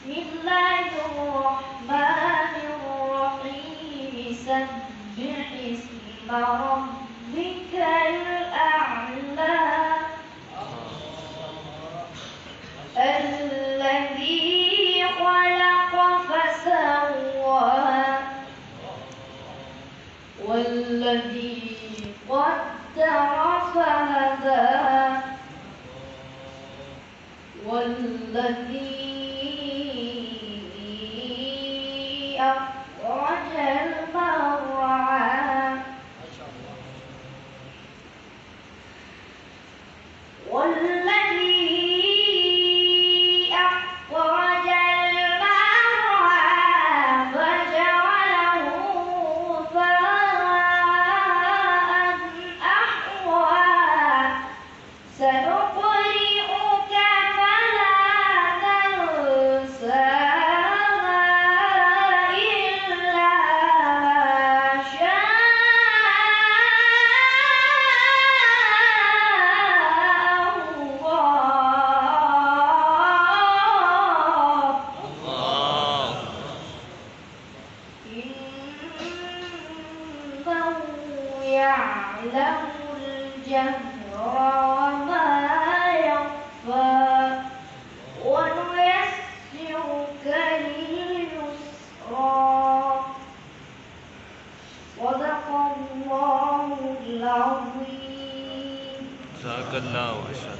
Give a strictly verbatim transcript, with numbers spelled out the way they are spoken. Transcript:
بسم الله الرحمن الرحيم سبح اسم ربك الأعلى الذي خلق فسوى والذي قدر فهدى والذي أخرج المرعى والذي أخرج المرعى فجعله غثاء أحوى سنقرئك فلا تنسى إلا ما شاء الله إنه يعلم الجهر وما يخفى ونيسرك لليسرى صدق الله العظيم. جزاك الله خيرا.